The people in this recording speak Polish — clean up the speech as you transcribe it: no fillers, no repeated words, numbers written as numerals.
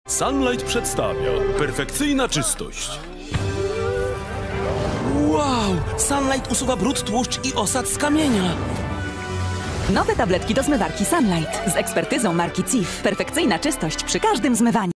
Sunlight przedstawia perfekcyjna czystość. Wow! Sunlight usuwa brud, tłuszcz i osad z kamienia. Nowe tabletki do zmywarki Sunlight z ekspertyzą marki CIF. Perfekcyjna czystość przy każdym zmywaniu.